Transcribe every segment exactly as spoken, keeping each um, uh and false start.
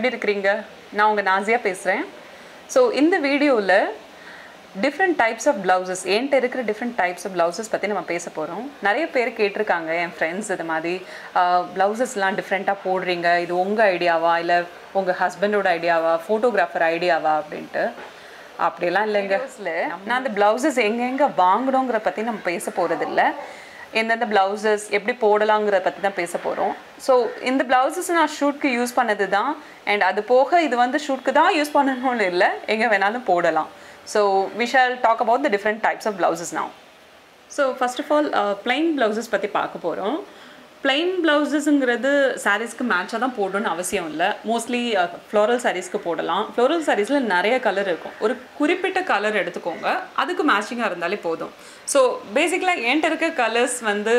எப்படி இருக்கீங்க? நான் உங்க நாசியா பேசுறேன். ஸோ இந்த வீடியோவில் different types of blouses என்கிட்ட இருக்கிற different types of blouses பற்றி நம்ம பேச போகிறோம். நிறைய பேர் கேட்டிருக்காங்க, என் ஃப்ரெண்ட்ஸ் இது மாதிரி ப்ளவுசஸ்லாம் டிஃப்ரெண்ட்டாக போடுறீங்க, இது உங்கள் ஐடியாவா இல்லை உங்கள் ஹஸ்பண்டோட ஐடியாவா, ஃபோட்டோகிராஃபர் ஐடியாவா அப்படின்ட்டு. அப்படிலாம் இல்லைங்க. நான் அந்த ப்ளவுசஸ் எங்கெங்கே வாங்கணுங்கிற பற்றி நம்ம பேச போகிறதில்ல. எந்தெந்த ப்ளவுசஸ் எப்படி போடலாங்கிறத பற்றி தான் பேச போகிறோம். ஸோ இந்த ப்ளவுசஸ் நான் ஷூட்க்கு யூஸ் பண்ணது தான். அண்ட் அது போக இது வந்து ஷூட்க்கு தான் யூஸ் பண்ணணும்னு இல்லை, எங்கே வேணாலும் போடலாம். So we shall talk about the different types of blouses now. So first of all plain blouses பற்றி பார்க்க போகிறோம். plain ப்ளவுசஸ்ங்கிறது சாரீஸ்க்கு மேட்சாக தான் போடணும்னு அவசியம் இல்லை. மோஸ்ட்லி ஃப்ளோரல் சாரீஸ்க்கு போடலாம். ஃப்ளோரல் சாரீஸில் நிறைய கலர் இருக்கும். ஒரு குறிப்பிட்ட கலர் எடுத்துக்கோங்க, அதுக்கு மேட்சிங்காக இருந்தாலே போதும். ஸோ பேசிக்கலாக என்கிட்ட இருக்க கலர்ஸ் வந்து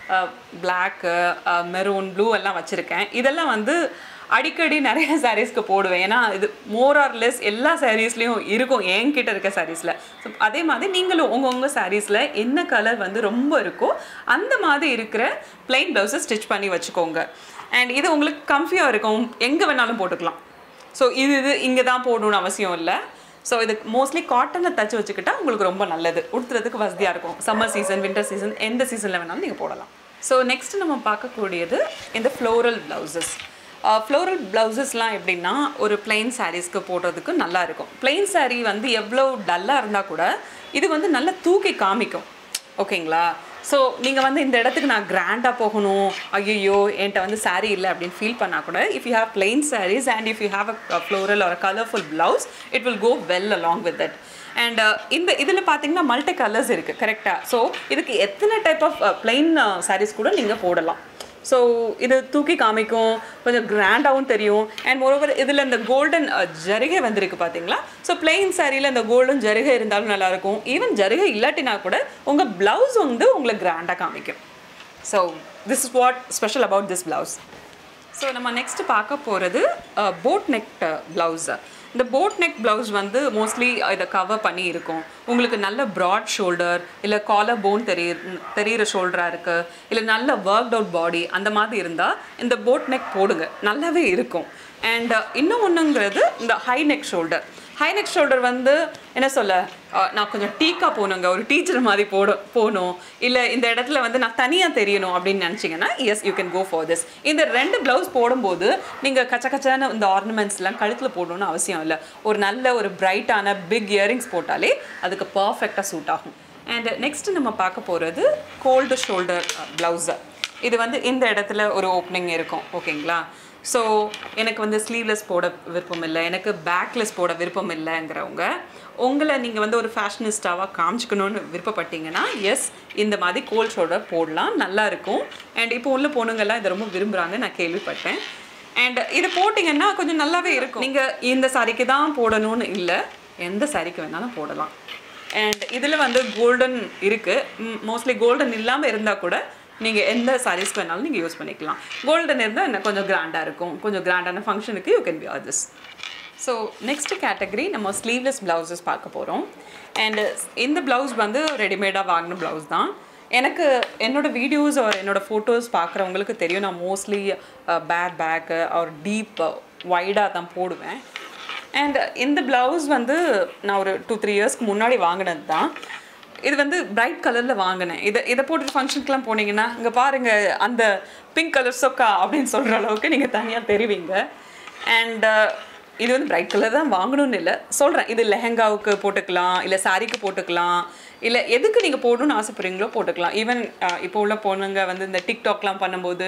பிளாக்கு, மெரூன், ப்ளூ எல்லாம் வச்சுருக்கேன். இதெல்லாம் வந்து அடிக்கடி நிறைய சாரீஸ்க்கு போடுவேன். ஏன்னா இது மோர் ஆர் லெஸ் எல்லா சாரீஸ்லேயும் இருக்கும் என்கிட்ட இருக்க சாரீஸில். ஸோ அதே மாதிரி நீங்களும் உங்கள் உங்கள் சாரீஸில் என்ன கலர் வந்து ரொம்ப இருக்கோ அந்த மாதிரி இருக்கிற பிளைன் ப்ளவுஸை ஸ்டிச் பண்ணி வச்சுக்கோங்க. அண்ட் இது உங்களுக்கு கம்ஃபியாக இருக்கும், எங்கே வேணாலும் போட்டுக்கலாம். ஸோ இது இது இங்கே தான் போடணும்னு அவசியம் இல்லை. ஸோ இது மோஸ்ட்லி காட்டனில் தச்சு வச்சுக்கிட்டா உங்களுக்கு ரொம்ப நல்லது, உடுத்துறதுக்கு வசதியாக இருக்கும். சம்மர் சீசன், வின்டர் சீசன், எந்த சீசனில் வேணாலும் நீங்கள் போடலாம். ஸோ நெக்ஸ்ட் நம்ம பார்க்கக்கூடியது இந்த ஃப்ளோரல் ப்ளவுசஸ். ஃப்ளோரல் ப்ளவுசஸ்லாம் எப்படின்னா ஒரு பிளெயின் சாரீஸ்க்கு போடுறதுக்கு நல்லா இருக்கும். பிளெயின் சாரீ வந்து எவ்வளோ டல்லாக இருந்தால் கூட இது வந்து நல்லா தூக்கி காமிக்கும். ஓகேங்களா? ஸோ நீங்கள் வந்து இந்த இடத்துக்கு நான் கிராண்டாக போகணும், ஐயோ என்கிட்ட வந்து சாரீ இல்லை அப்படின்னு ஃபீல் பண்ணால் கூட, if you have plain saris and if you have a floral or a colourful blouse, it will go well along with that. And இந்த இதில் பார்த்தீங்கன்னா மல்டி கலர்ஸ் இருக்குது. கரெக்டாக? ஸோ இதுக்கு எத்தனை டைப் ஆஃப் பிளெயின் சாரீஸ் கூட நீங்கள் போடலாம். ஸோ இது தூக்கி காமிக்கும், கொஞ்சம் கிராண்டாகவும் தெரியும். அண்ட் மோரோவர் இதில் இந்த கோல்டன் ஜரிகை வந்திருக்கு பார்த்தீங்களா? ஸோ பிளெயின் சாரியில் இந்த கோல்டன் ஜரிகை இருந்தாலும் நல்லாயிருக்கும். ஈவன் ஜரிகை இல்லாட்டினா கூட உங்கள் ப்ளவுஸ் வந்து உங்களை கிராண்டாக காமிக்கும். So this is what special about this blouse. So நம்ம நெக்ஸ்ட்டு பார்க்க போகிறது போட் நெக் ப்ளவுஸு. இந்த போட் நெக் ப்ளவுஸ் வந்து மோஸ்ட்லி இதை கவர் பண்ணி இருக்கும். உங்களுக்கு நல்ல ப்ராட் ஷோல்டர் இல்லை காலர் போன் தெரிய தெரிகிற ஷோல்டராக இருக்குது, இல்லை நல்ல ஒர்க்ட் அவுட் பாடி அந்த மாதிரி இருந்தால் இந்த போட் நெக் போடுங்க, நல்லாவே இருக்கும். அண்ட் இன்னும் ஒன்றுங்கிறது இந்த high neck shoulder. High neck shoulder வந்து என்ன சொல்ல, நான் கொஞ்சம் டீக்காக போகணுங்க, ஒரு டீச்சர் மாதிரி போட போகணும், இல்லை இந்த இடத்துல வந்து நான் தனியாக தெரியணும் அப்படின்னு நினச்சிங்கன்னா yes you can go for this. இந்த ரெண்டு ப்ளவுஸ் போடும்போது நீங்கள் கச்ச கச்சான இந்த ஆர்னமெண்ட்ஸ்லாம் கழுத்தில் போடணும்னு அவசியம் இல்லை. ஒரு நல்ல ஒரு பிரைட்டான பிக் இயரிங்ஸ் போட்டாலே அதுக்கு பர்ஃபெக்டாக சூட் ஆகும். அண்ட் நெக்ஸ்ட்டு நம்ம பார்க்க போகிறது கோல்டு ஷோல்டர் ப்ளவுஸு. இது வந்து இந்த இடத்துல ஒரு ஓப்பனிங் இருக்கும். ஓகேங்களா? ஸோ எனக்கு வந்து ஸ்லீவ்லெஸ் போட விருப்பம் இல்லை, எனக்கு பேக்லெஸ் போட விருப்பம் இல்லைங்கிறவங்க, உங்களை நீங்கள் வந்து ஒரு ஃபேஷனிஸ்டாவாக காமிச்சிக்கணும்னு விருப்பப்பட்டீங்கன்னா எஸ் இந்த மாதிரி கோல்ட் ஷோல்டர் போடலாம், நல்லாயிருக்கும். அண்ட் இப்போ உள்ள பொண்ணுங்கள்லாம் இதை ரொம்ப விரும்புகிறாங்க, நான் கேள்விப்பட்டேன். அண்ட் இது போட்டிங்கன்னா கொஞ்சம் நல்லாவே இருக்கும். நீங்கள் இந்த சாரிக்கு தான் போடணும்னு இல்லை, எந்த சாரிக்கு வேணாலும் போடலாம். அண்ட் இதில் வந்து கோல்டன் இருக்குது. மோஸ்ட்லி கோல்டன் இல்லாமல் இருந்தால் கூட நீங்கள் எந்த சாரீஸ்க்கு வேணாலும் நீங்கள் யூஸ் பண்ணிக்கலாம். கோல்டன் இருந்தால் என்ன கொஞ்சம் கிராண்டாக இருக்கும், கொஞ்சம் கிராண்டான ஃபங்க்ஷனுக்கு you can wear this. So next category நம்ம ஸ்லீவ்லெஸ் ப்ளவுசஸ் பார்க்க போகிறோம். அண்டு இந்த ப்ளவுஸ் வந்து ரெடிமேடாக வாங்கின ப்ளவுஸ் தான். எனக்கு என்னோடய வீடியோஸ் ஒரு என்னோடய ஃபோட்டோஸ் பார்க்குறவங்களுக்கு தெரியும், நான் மோஸ்ட்லி பேட் பேக்கு ஒரு டீப் வைடாக தான் போடுவேன். அண்ட் இந்த ப்ளவுஸ் வந்து நான் ஒரு டூ த்ரீ இயர்ஸ்க்கு முன்னாடி வாங்கினது தான். இது வந்து பிரைட் கலரில் வாங்கினேன். இதை இதை போட்டுட்டு ஃபங்க்ஷனுக்குலாம் போனீங்கன்னா இங்கே பாருங்கள் அந்த பிங்க் கலர் சொக்கா அப்படின்னு சொல்கிற அளவுக்கு நீங்கள் தனியாக தெரிவிங்க. அண்ட் இது வந்து பிரைட் கலர் தான் வாங்கணும்னு இல்லை, சொல்கிறேன். இது லெஹங்காவுக்கு போட்டுக்கலாம், இல்லை சாரீக்கு போட்டுக்கலாம், இல்லை எதுக்கு நீங்கள் போடணும்னு ஆசைப்படுறீங்களோ போட்டுக்கலாம். ஈவன் இப்போ உள்ள பொண்ணுங்க வந்து இந்த டிக்டாக்லாம் பண்ணும்போது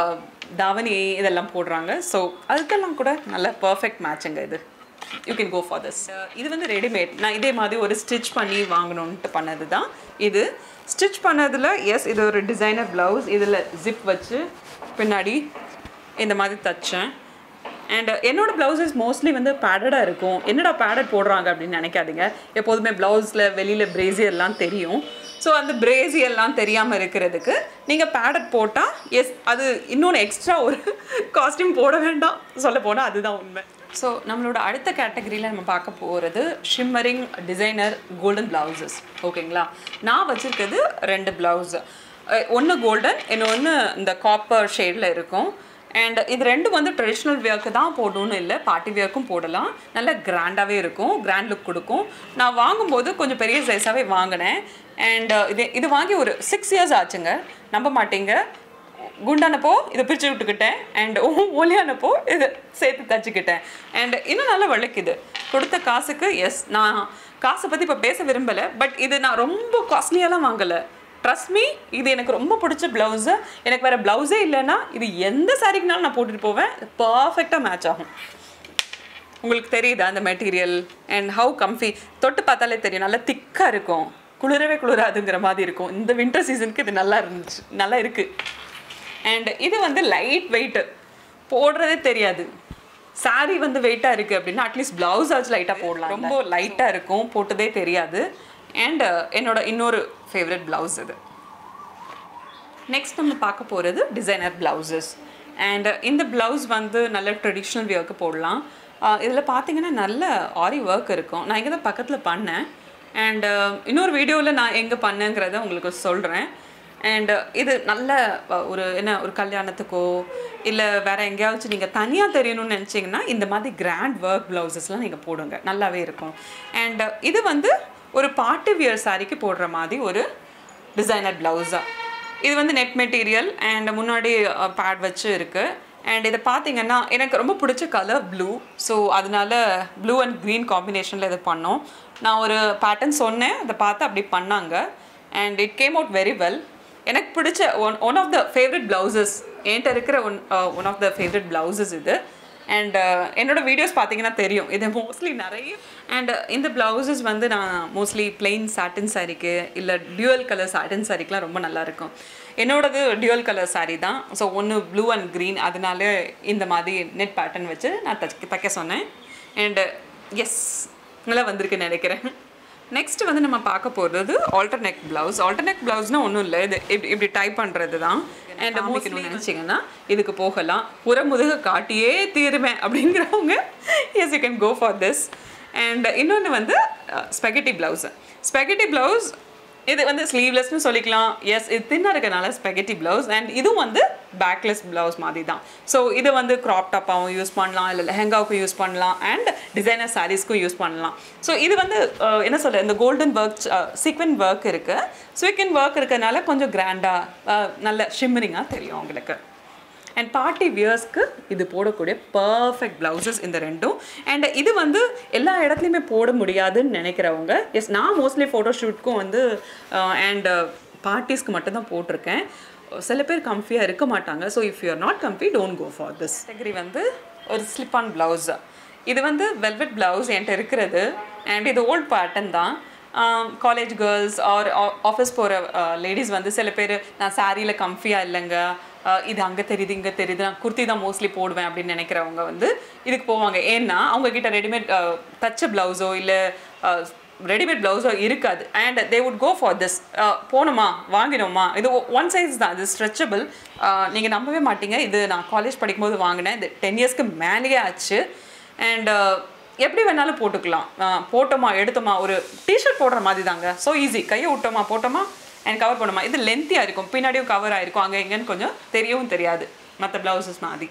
தாவணி இதெல்லாம் போடுறாங்க. ஸோ அதுக்கெல்லாம் கூட நல்ல பர்ஃபெக்ட் மேட்சுங்க இது. You can go for this. இது வந்து ரெடிமேட், நான் இதே மாதிரி ஒரு ஸ்டிச் பண்ணி வாங்கணுன்ட்டு பண்ணது தான் இது. ஸ்டிச் பண்ணதில் எஸ் இது ஒரு டிசைனர் ப்ளவுஸ். இதில் ஜிப் வச்சு பின்னாடி இந்த மாதிரி தைச்சேன். அண்ட் என்னோடய ப்ளவுசஸ் மோஸ்ட்லி வந்து பேடடாக இருக்கும். என்னடா பேடட் போடுறாங்க அப்படின்னு நினைக்காதீங்க. எப்போதுமே ப்ளவுஸில் வெளியில் பிரேசியர்லாம் தெரியும். ஸோ அந்த பிரேசியெல்லாம் தெரியாமல் இருக்கிறதுக்கு நீங்கள் பேடட் போட்டால் எஸ் அது இன்னொன்று எக்ஸ்ட்ரா ஒரு காஸ்டியூம் போட வேண்டாம், சொல்ல போனால் அதுதான் உண்மை. ஸோ நம்மளோட அடுத்த கேட்டகரியில் நம்ம பார்க்க போகிறது ஷிம்மரிங் டிசைனர் கோல்டன் ப்ளவுசஸ். ஓகேங்களா? நான் வச்சுருக்கிறது ரெண்டு ப்ளவுஸு, ஒன்று கோல்டன், இன்னொன்று இந்த காப்பர் ஷேடில் இருக்கும். அண்ட் இது ரெண்டும் வந்து ட்ரெடிஷ்னல் வியர்க்கு தான் போடணும்னு இல்லை, பார்ட்டி வியர்க்கும் போடலாம். நல்ல கிராண்டாகவே இருக்கும், கிராண்ட் லுக் கொடுக்கும். நான் வாங்கும்போது கொஞ்சம் பெரிய சைஸாகவே வாங்கினேன். அண்ட் இது இது வாங்கி ஒரு சிக்ஸ் இயர்ஸ் ஆச்சுங்க. நம்ப மாட்டீங்க, குண்டானப்போ இதை பிரித்து விட்டுக்கிட்டேன் அண்ட் ஒலியானப்போ இதை சேர்த்து தச்சுக்கிட்டேன். அண்ட் இன்னும் நல்லா வளைக்குது. கொடுத்த காசுக்கு எஸ், நான் காசை பற்றி இப்போ பேச விரும்பலை, பட் இது நான் ரொம்ப காஸ்ட்லியாலாம் வாங்கலை. ட்ரஸ்ட் மீ, இது எனக்கு ரொம்ப பிடிச்ச ப்ளவுஸு. எனக்கு வேறு ப்ளவுஸே இல்லைன்னா இது எந்த சாரிக்குனாலும் நான் போட்டுட்டு போவேன், பர்ஃபெக்டாக மேட்ச் ஆகும். உங்களுக்கு தெரியுதா அந்த மெட்டீரியல் அண்ட் ஹவு கம்ஃபி? தொட்டு பார்த்தாலே தெரியும், நல்லா திக்காக இருக்கும், குளிரவே குளிராதுங்கிற மாதிரி இருக்கும். இந்த வின்டர் சீசனுக்கு இது நல்லா இருந்துச்சு, நல்லா இருக்குது. அண்ட் இது வந்து லைட் வெயிட்டு, போடுறதே தெரியாது. சாரீ வந்து வெயிட்டாக இருக்குது அப்படின்னா அட்லீஸ்ட் ப்ளவுஸ் ஆச்சு லைட்டாக போடலாம். ரொம்ப லைட்டாக இருக்கும், போட்டதே தெரியாது. அண்ட் என்னோட இன்னொரு ஃபேவரட் ப்ளவுஸ் இது. நெக்ஸ்ட் நம்ம பார்க்க போகிறது டிசைனர் ப்ளவுசஸ். அண்ட் இந்த ப்ளவுஸ் வந்து நல்ல ட்ரெடிஷ்னல் வியர்க்கு போடலாம். இதில் பார்த்தீங்கன்னா நல்ல ஆரி ஒர்க் இருக்கும். நான் இங்கே தான் பக்கத்தில் பண்ணேன். அண்ட் இன்னொரு வீடியோவில் நான் எங்கே பண்ணேங்கிறத உங்களுக்கு சொல்கிறேன். அண்ட் இது நல்ல ஒரு என்ன ஒரு கல்யாணத்துக்கோ இல்லை வேறு எங்கேயாச்சும் நீங்கள் தனியாக தெரியணும்னு நினச்சிங்கன்னா இந்த மாதிரி கிராண்ட் ஒர்க் ப்ளவுசஸ்லாம் நீங்கள் போடுங்க, நல்லாவே இருக்கும். அண்ட் இது வந்து ஒரு பார்ட்டி வியர் சாரிக்கு போடுற மாதிரி ஒரு டிசைனர் ப்ளவுஸாக. இது வந்து நெட் மெட்டீரியல் அண்ட் முன்னாடி பேட் வச்சு இருக்குது. அண்ட் இதை பார்த்தீங்கன்னா எனக்கு ரொம்ப பிடிச்ச கலர் ப்ளூ, ஸோ அதனால ப்ளூ அண்ட் க்ரீன் காம்பினேஷனில் இதை பண்ணோம். நான் ஒரு பேட்டர்ன் சொன்னேன், அதை பார்த்து அப்படி பண்ணாங்க. And it came out very well. எனக்கு பிடிச்ச one one of the favourite blouses, என்கிட்ட இருக்கிற one one of the favourite blouses இது. அண்ட் என்னோடய வீடியோஸ் பார்த்தீங்கன்னா தெரியும், இது மோஸ்ட்லி நிறைய. அண்ட் இந்த ப்ளவுசஸ் வந்து நான் மோஸ்ட்லி பிளெயின் சாட்டின் சாரிக்கு இல்லை டியூவல் கலர் சாட்டின் சாரிக்கெலாம் ரொம்ப நல்லாயிருக்கும். என்னோடது டியூவல் கலர் சாரீ தான், ஸோ ஒன்று ப்ளூ அண்ட் க்ரீன், அதனால இந்த மாதிரி நெட் பேட்டர்ன் வச்சு நான் தைக்க தைக்க சொன்னேன். அண்டு எஸ், நல்லா வந்திருக்குன்னு நினைக்கிறேன். நெக்ஸ்ட் வந்து நம்ம பார்க்க போகிறது halter neck blouse. Halter neck ப்ளவுஸ்னால் ஒன்றும் இல்லை, இது இப்படி இப்படி டைப் பண்ணுறது தான். அண்ட் மோஸ்ட்லி நினச்சிங்கன்னா இதுக்கு போகலாம். புறமுதுக காட்டியே தீருவேன் அப்படிங்கிறவங்க yes you can go for this. And இன்னொன்று வந்து ஸ்பெகட்டி ப்ளவுஸு. ஸ்பெகட்டி ப்ளவுஸ் இது வந்து ஸ்லீவ்லெஸ்னு சொல்லிக்கலாம். எஸ், இது தின்னாக இருக்கனால ஸ்பெகட்டி ப்ளவுஸ். அண்ட் இதுவும் வந்து பேக்லெஸ் ப்ளவுஸ் மாதிரி தான். ஸோ இது வந்து க்ராப் டாப்பாகவும் யூஸ் பண்ணலாம், இல்லை லெஹங்காவுக்கும் யூஸ் பண்ணலாம், அண்ட் டிசைனர் சாரீஸ்க்கும் யூஸ் பண்ணலாம். ஸோ இது வந்து என்ன சொல்ல, இந்த கோல்டன் ஒர்க் சீக்வென் ஒர்க் இருக்குது. சீக்வென் ஒர்க் இருக்கிறதுனால கொஞ்சம் கிராண்டாக நல்ல ஷிம்மரிங்காக தெரியும் உங்களுக்கு. அண்ட் பார்ட்டி வியர்ஸ்க்கு இது போடக்கூடிய பர்ஃபெக்ட் ப்ளவுசஸ் இந்த ரெண்டும். அண்ட் இது வந்து எல்லா இடத்துலையுமே போட முடியாதுன்னு நினைக்கிறவங்க, எஸ் நான் மோஸ்ட்லி ஃபோட்டோஷூட்க்கும் வந்து அண்ட் பார்ட்டிஸ்க்கு மட்டும்தான் போட்டிருக்கேன். சில பேர் கம்ஃபியாக இருக்க மாட்டாங்க. So if you are not comfy, don't go for this. Category வந்து ஒரு ஸ்லிப் ஆன் ப்ளவுஸ். இது வந்து வெல்வெட் ப்ளவுஸ் என்கிட்ட இருக்கிறது. அண்ட் இது ஓல்ட் பேட்டர்ன் தான். காலேஜ் கேர்ள்ஸ் ஆர் ஆஃபீஸ் போகிற லேடிஸ் வந்து சில பேர் நான் சாரியில் கம்ஃபியாக இல்லைங்க, இது அங்கே தெரியுது இங்கே தெரியுது, நான் குர்த்தி தான் மோஸ்ட்லி போடுவேன் அப்படின்னு நினைக்கிறவங்க வந்து இதுக்கு போவாங்க. ஏன்னா அவங்கக்கிட்ட ரெடிமேட் தச்ச ப்ளவுஸோ இல்லை ரெடிமேட் ப்ளவுஸோ இருக்காது. And they would go for this. போனோமா வாங்கினோமா, இது ஒன் சைஸ் தான், இது ஸ்ட்ரெச்சபிள். நீங்கள் நம்பவே மாட்டீங்க, இது நான் காலேஜ் படிக்கும்போது வாங்கினேன். இது டென் இயர்ஸ்க்கு மேலேயே ஆச்சு. அண்ட் எப்படி வேணாலும் போட்டுக்கலாம். போட்டோமா எடுத்தோமா, ஒரு டிஷர்ட் போடுற மாதிரி தாங்க. ஸோ ஈஸி, கையை விட்டோமா போட்டோமா அண்ட் கவர் பண்ணுமா. இது லென்த்தியாக இருக்கும், பின்னாடியும் கவர் ஆகிருக்கும், அங்கே எங்கேன்னு கொஞ்சம் தெரியவும் தெரியாது மற்ற ப்ளவுசஸ் மாதிரி.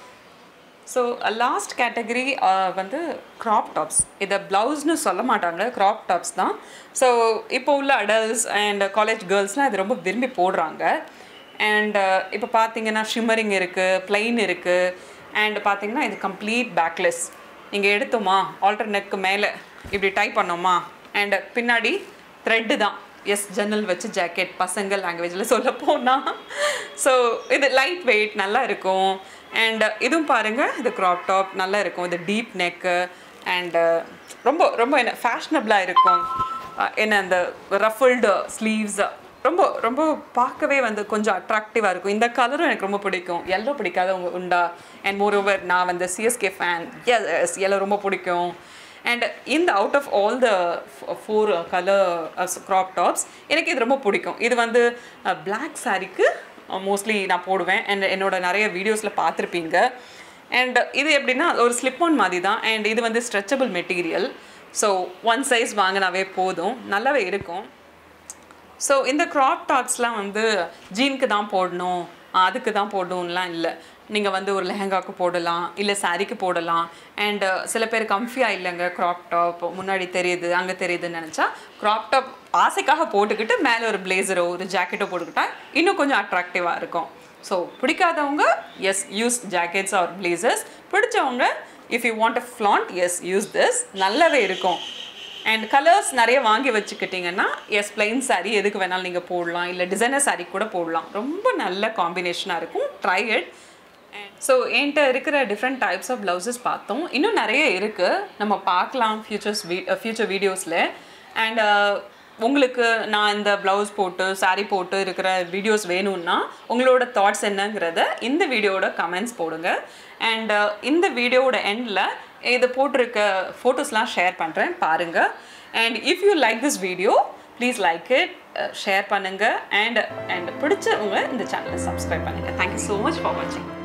ஸோ லாஸ்ட் கேட்டகரி வந்து க்ராப் டாப்ஸ். இதை ப்ளவுஸ்னு சொல்ல மாட்டாங்க, க்ராப் டாப்ஸ் தான். ஸோ இப்போ உள்ள அடல்ட்ஸ் அண்ட் காலேஜ் கேர்ள்ஸ்லாம் இது ரொம்ப விரும்பி போடுறாங்க. அண்ட் இப்போ பார்த்தீங்கன்னா ஷிம்மரிங் இருக்குது, பிளைன் இருக்குது. அண்ட் பார்த்தீங்கன்னா இது கம்ப்ளீட் பேக்லெஸ். நீங்கள் எடுத்தோமா ஆல்டர் நெக்கு மேலே இப்படி டைப் பண்ணோமா, அண்ட் பின்னாடி த்ரெட்டு தான். எஸ், ஜன்னல் வச்சு ஜாக்கெட் பசங்க லாங்குவேஜில் சொல்ல போனால். ஸோ இது லைட் வெயிட், நல்லா இருக்கும். அண்ட் இதுவும் பாருங்கள், இது க்ராப் டாப் நல்லா இருக்கும். இது டீப் நெக்கு அண்டு ரொம்ப ரொம்ப என்ன ஃபேஷனபிளாக இருக்கும். என்ன அந்த ரஃபிள்டு ஸ்லீவ்ஸ் ரொம்ப ரொம்ப பார்க்கவே வந்து கொஞ்சம் அட்ராக்டிவாக இருக்கும். இந்த கலரும் எனக்கு ரொம்ப பிடிக்கும். எல்லோ பிடிக்காதவங்க உண்டா? அண்ட் மோர் ஓவர் நான் வந்து சிஎஸ்கே ஃபேன். எஸ், எல்லோ ரொம்ப பிடிக்கும். அண்ட் இந்த out of all the four colour crop tops எனக்கு இது ரொம்ப பிடிக்கும். இது வந்து பிளாக் சாரிக்கு மோஸ்ட்லி நான் போடுவேன். அண்ட் என்னோட நிறைய வீடியோஸில் பார்த்துருப்பீங்க. அண்ட் இது எப்படின்னா ஒரு ஸ்லிப் ஆன் மாதிரி தான். அண்ட் இது வந்து stretchable material. So one size வாங்கினாவே போதும், நல்லாவே இருக்கும். ஸோ இந்த க்ராப் டாப்ஸ்லாம் வந்து ஜீனுக்கு தான் போடணும் அதுக்கு தான் போடணும்லாம் இல்லை. நீங்கள் வந்து ஒரு லெஹங்காவுக்கு போடலாம், இல்லை சாரீக்கு போடலாம். அண்ட் சில பேர் கம்ஃபியாக இல்லைங்க, க்ராப் டாப் முன்னாடி தெரியுது அங்கே தெரியுதுன்னு நினச்சா க்ராப் டாப் ஆசைக்காக போட்டுக்கிட்டு மேலே ஒரு பிளேசரோ ஒரு ஜாக்கெட்டோ போட்டுக்கிட்டா இன்னும் கொஞ்சம் அட்ராக்டிவாக இருக்கும். ஸோ பிடிக்காதவங்க yes use jackets or blazers, பிடிச்சவங்க if you want a flaunt yes use this, நல்லாவே இருக்கும். அண்ட் கலர்ஸ் நிறைய வாங்கி வச்சுக்கிட்டிங்கன்னா எஸ் பிளைன் சாரீ எதுக்கு வேணாலும் நீங்கள் போடலாம், இல்லை டிசைனர் சாரீ கூட போடலாம். ரொம்ப நல்ல காம்பினேஷனாக இருக்கும். Try it. ஸோ என்கிட்ட இருக்கிற டிஃப்ரெண்ட் டைப்ஸ் ஆஃப் ப்ளவுசஸ் பார்த்தோம். இன்னும் நிறைய இருக்குது, நம்ம பார்க்கலாம் ஃபியூச்சர்ஸ் வீ ஃபியூச்சர் வீடியோஸில். அண்ட் உங்களுக்கு நான் இந்த ப்ளவுஸ் போட்டு சாரீ போட்டு இருக்கிற வீடியோஸ் வேணும்னா உங்களோட தாட்ஸ் என்னங்கிறத இந்த வீடியோட கமெண்ட்ஸ் போடுங்க. அண்ட் இந்த வீடியோவோட எண்டில் இதை போட்டிருக்க ஃபோட்டோஸ்லாம் ஷேர் பண்ணுறேன், பாருங்கள். And if you like this video please like it, share பண்ணுங்கள். அண்ட் அண்ட் பிடிச்சவங்க இந்த சேனலை சப்ஸ்கிரைப் பண்ணுங்கள். தேங்க்யூ ஸோ மச் ஃபார் வாட்சிங்.